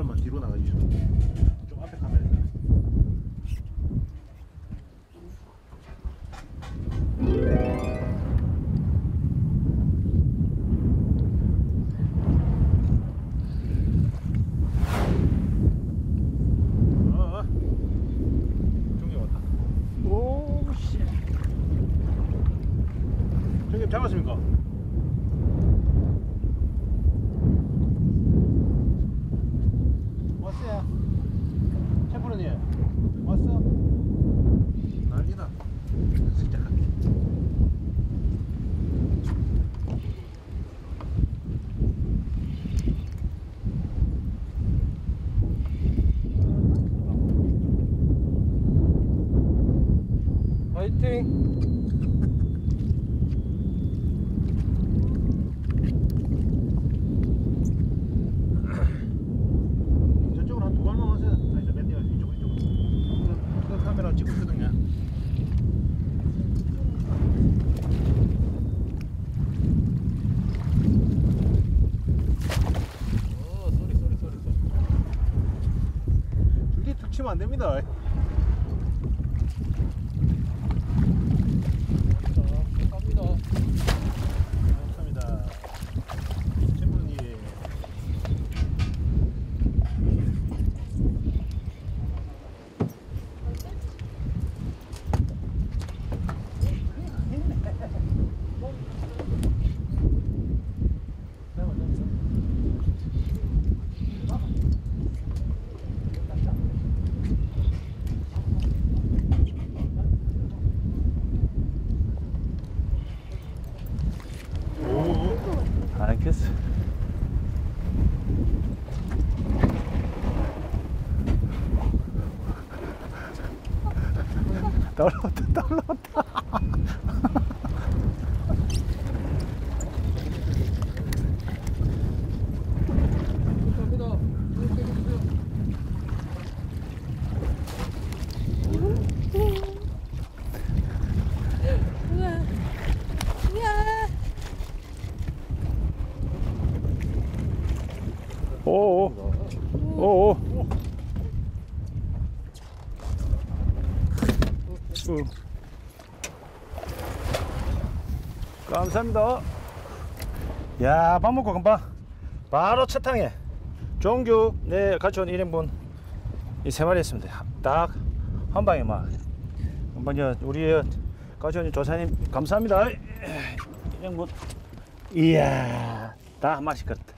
잠깐만 뒤로 나가주시죠. 좀 앞에 카메라. 종이 왔다. 오 씨. 종이 잡았습니까? 왔어요. 셰프로님 왔어? 난리다. 시작할게. 화이팅! 저쪽으로 한 두 발만 오세요. 아니, 맨 뒤에 이쪽으로. 그 카메라 찍고 있거든요. 소리. 줄기 툭 치면 안 됩니다. 감사합니다. 셰프님. 알겠어. 떨어졌다. 오오. 감사합니다. 야, 밥 먹고 금방 바로 차 탕에 종규 내 같이 온 1인분 이 3마리 했습니다. 딱 한 방에 막 한번 우리 같이 온 조사님 감사합니다. 1인분. 이야, 다 맛있겠다.